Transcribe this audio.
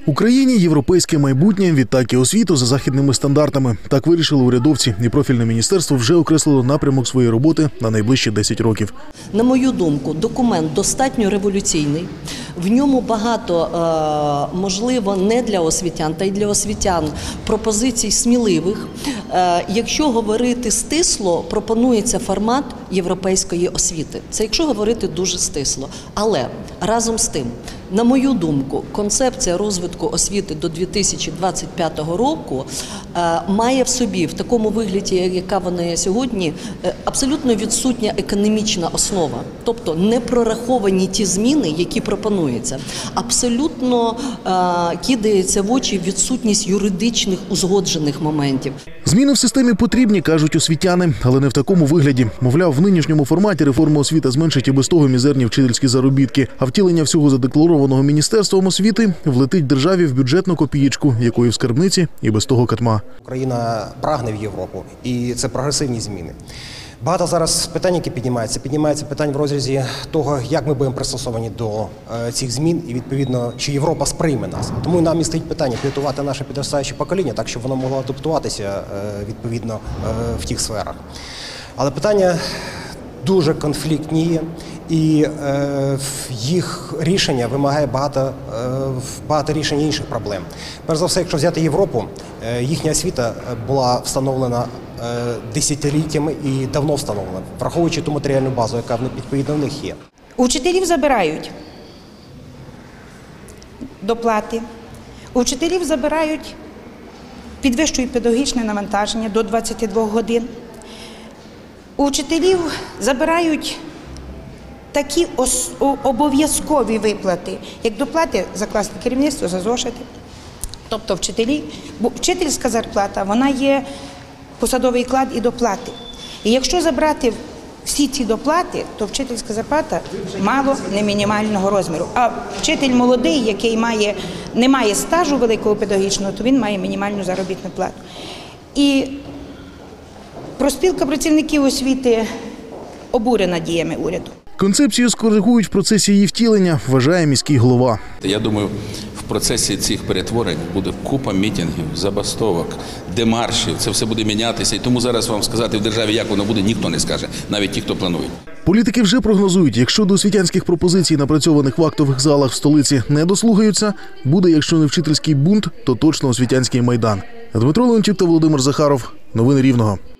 Україні європейське майбутнє, відтак і освіту за західними стандартами. Так вирішили урядовці, і профільне міністерство вже окреслило напрямок своєї роботи на найближчі 10 років. На мою думку, документ достатньо революційний. В ньому багато, можливо, не для освітян, та й для освітян пропозицій сміливих. Якщо говорити стисло, пропонується формат європейської освіти. Це якщо говорити дуже стисло. Але разом з тим, на мою думку, концепція розвитку освіти до 2025 року має в собі, в такому вигляді, яка вона є сьогодні, абсолютно відсутня економічна основа. Тобто не прораховані ті зміни, які пропонуються. Абсолютно кидається в очі відсутність юридичних узгоджених моментів. Зміни в системі потрібні, кажуть освітяни, але не в такому вигляді. Мовляв, в нинішньому форматі реформа освіти зменшить і без того мізерні вчительські заробітки, а втілення всього задекларованого Міністерством освіти влетить державі в бюджетну копієчку, якої в скарбниці і без того катма. Україна прагне в Європу, і це прогресивні зміни. Багато зараз питань, які піднімаються питань в розрізі того, як ми будемо пристосовані до цих змін і, відповідно, чи Європа сприйме нас. Тому нам і стоїть питання підготувати наше підростаюче покоління так, щоб воно могло адаптуватися, відповідно, в тих сферах. Але питання дуже конфліктні, і їх рішення вимагає багато рішень інших проблем. Перш за все, якщо взяти Європу, їхня освіта була встановлена десятиліттями і давно встановлена, враховуючи ту матеріальну базу, яка відповідно в них є. У вчителів забирають доплати, у вчителів забирають, підвищують педагогічне навантаження до 22 годин. У вчителів забирають такі обов'язкові виплати, як доплати за класне керівництво, за зошити. Тобто вчительська зарплата, вона є посадовий оклад і доплати. І якщо забрати всі ці доплати, то вчительська зарплата мало не мінімального розміру. А вчитель молодий, який не має стажу великого педагогічного, то він має мінімальну заробітну плату. І профспілка працівників освіти обурена діями уряду. Концепцію скоригують в процесі її втілення, вважає міський голова. Я думаю, в процесі цих перетворень буде купа мітингів, забастовок, демаршів. Це все буде мінятися. І тому зараз вам сказати в державі, як воно буде, ніхто не скаже, навіть ті, хто планують. Політики вже прогнозують, якщо до освітянських пропозицій, напрацьованих в актових залах в столиці, не дослухаються, буде, якщо не вчительський бунт, то точно освітянський майдан. Дмитро Леонтів та Володимир Захаров. Новини Рівного.